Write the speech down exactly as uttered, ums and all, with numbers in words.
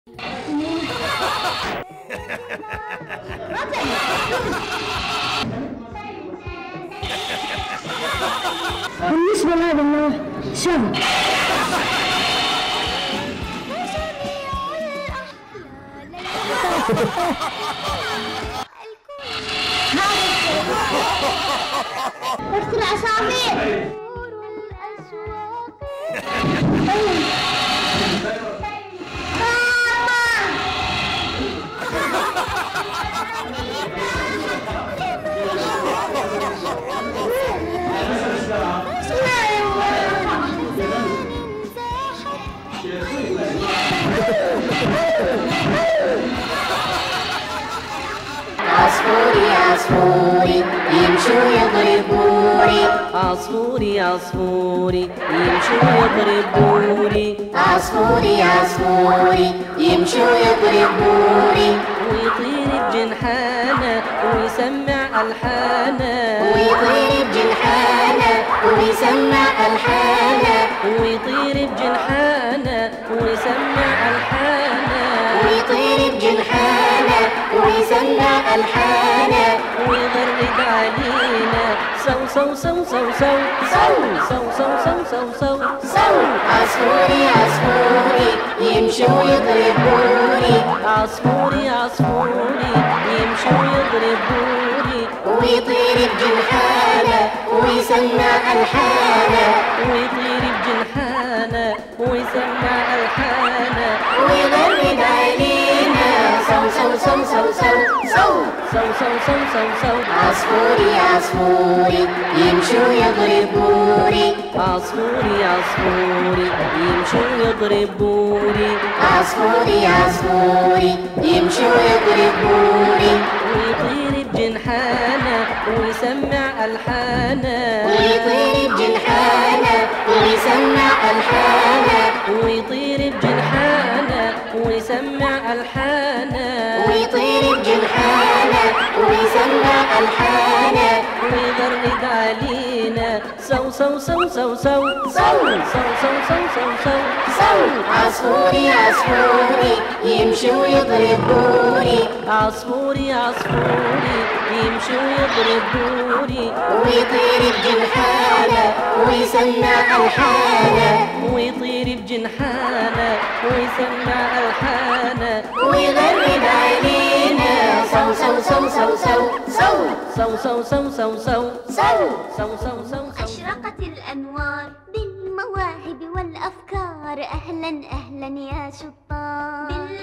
بالنسبة لهذا النوع شاب. اكثر الأساطير. عصفوري عصفوري يمشوا يضربوني، عصفوري عصفوري يمشوا يضربوني، عصفوري عصفوري يمشوا يضربوني، ويطير بجنحانه ويسمع ألحانه، ويطير بجنحانه ويسمع ألحانه، ويطير بجنحانه ويسمع ألحانه، ويطير بجنحانه ويسمع ألحانه، ويغرد علينا سو سو سو سو سو سو سو سو سو سو سو سو. عصفوري عصفوري يمشوا يضربوني، عصفوري عصفوري يمشوا يضربوني، ويطير بجنحانه ويسمع ألحانه، ويطير بجنحانه ويسمع ألحانه، ويغرد علينا سو سو سو سو سو سو سو سو سو سو سو. عصفوري عصفوري يمشوا يضربوني، عصفوري عصفوري يمشوا يضربوني، عصفوري عصفوري يمشوا يضربوني، ويطير بجنحانه ويسمع ألحانه، ويطير بجنحانه ويسمع ألحانه، ويطير بجنحانه ويسمع ألحانه، ويطير بجنحانه ويسمع ألحانه، ويغرد علينا سو سو سو سو سو سو سو سو سو سو سو سو. عصفوري عصفوري يمشوا يضربوني، عصفوري عصفوري يمشوا يضربوني، ويطير بجنحانه ويسمع ألحانه، ويطير بجنحانه ويسمع ألحانه، ويغرد علينا سو سو سو سو سو سو سو سو سو سو سو سو. سو سو سو. أشرقت الأنوار بالمواهب والأفكار، أهلا أهلا يا شطار.